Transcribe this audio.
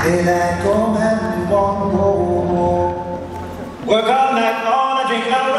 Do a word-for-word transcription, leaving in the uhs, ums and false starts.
They like come and we want more. Work all night long, I drink no